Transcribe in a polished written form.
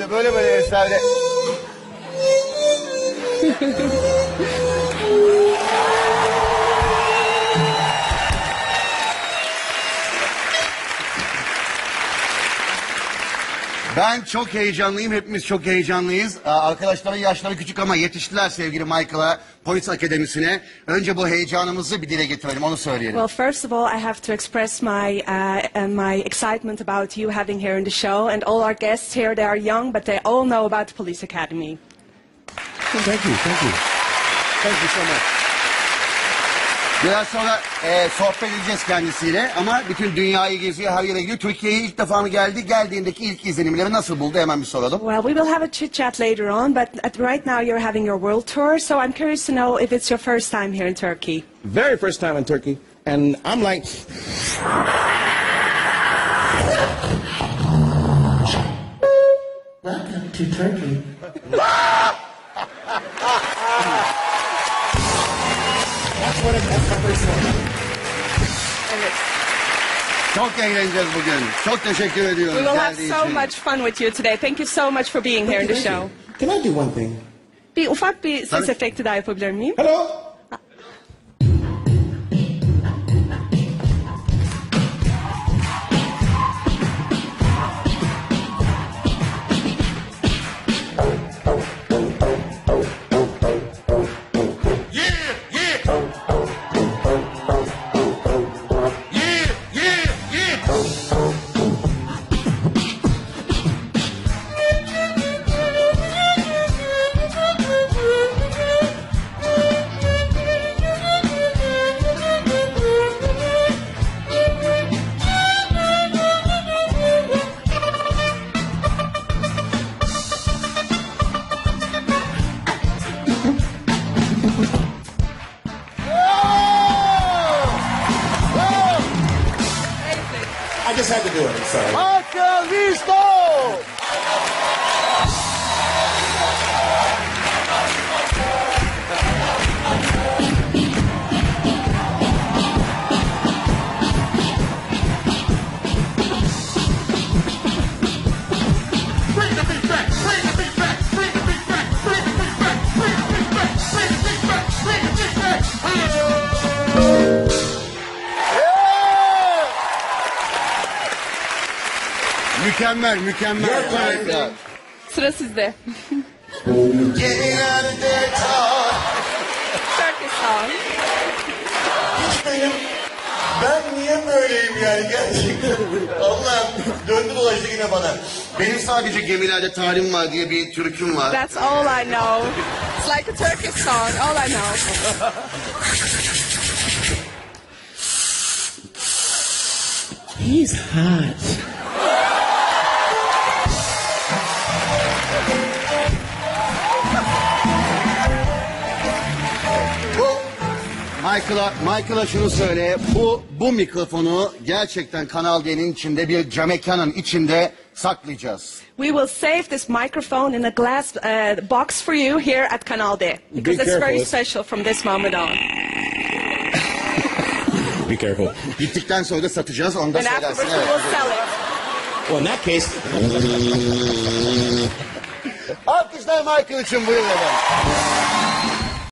böyle vesaire. Ben çok heyecanlıyım, hepimiz çok heyecanlıyız. Arkadaşların yaşları küçük ama yetiştiler sevgili Michael'a, Polis Akademisi'ne. Önce bu heyecanımızı bir dile getirelim, onu söyleyelim. Well, first of all, I have to express my excitement about you having here in the show, and all our guests here, they are young, but they all know about the Police Academy. Thank you, thank you. Thank you so much. Biraz sonra sohbet edeceğiz kendisiyle ama bütün dünyayı geziyor, her yere gidiyor. Türkiye'ye ilk defa mı geldi? Geldiğindeki ilk izlenimleri nasıl buldu? Hemen bir soralım. Well, we will have a chit-chat later on, but right now you're having your world tour, so I'm curious to know if it's your first time here in Turkey. Very first time in Turkey, and I'm like... Welcome to Turkey. That's my first time. Evet. Çok eğleneceğiz bugün. Çok teşekkür ediyorum. We will have geldiği so için. much fun with you today. Thank you so much for being here in the show. Can I do one thing? Bir ufak bir ses Tabii. efekti daha yapabilir miyim? Hello? I just had to do it, I'm sorry. Michael Visto! Mükemmel, mükemmel. Harika. Sıra sizde. Getting out of there, Turkish song. Ben niye böyleyim yani gerçekten? Allah'ım döndü dolaştı yine bana. Benim sadece gemilerde tarihim var diye bir türküm var. That's all I know. It's like a Turkish song, all I know. He's hot. Michael'a şunu söyle. Bu mikrofonu gerçekten Kanal D'nin içinde bir camekanın içinde saklayacağız. We will save this microphone in a glass box for you here at Kanal D. Because it's very careful. special from this moment on. Be careful. Gittikten sonra da satacağız. Onu da And söylersin. afterwards we Evet. will sell it. Well, in that case, Alkışlar Michael için buyurun efendim.